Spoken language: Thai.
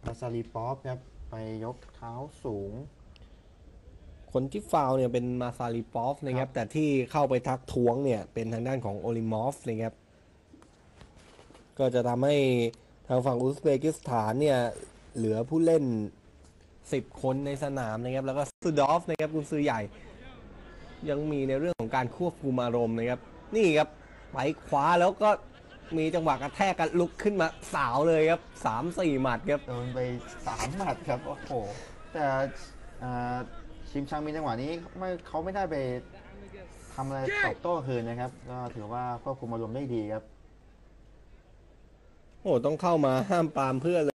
าซาลีปอฟครับไปยกเท้าสูงคนที่ฟาวเนี่ยเป็นมาซาลิปอฟครับนะครับแต่ที่เข้าไปทักท้วงเนี่ยเป็นทางด้านของโอลิมอฟนะครับก็จะทำให้ทางฝั่งอุซเบกิสถานเนี่ยเหลือผู้เล่น10คนในสนามนะครับแล้วก็ซูดอฟนะครับกุนซือใหญ่ยังมีในเรื่องของการควบคุมอารมณ์นะครับนี่ครับไปคว้าแล้วก็มีจังหวะกระแทกกันลุกขึ้นมาสาวเลยครับ3-4หมัดครับโดนไป3 หมัดครับโอ้โหแต่อ่าชิมชังมีจังหวะนี้เขาไม่ได้ไปทำอะไรตอบโต้คืนนะครับก็ถือว่าควบคุมอารมณ์ได้ดีครับโอ้ต้องเข้ามาห้ามปรามเพื่อนเลย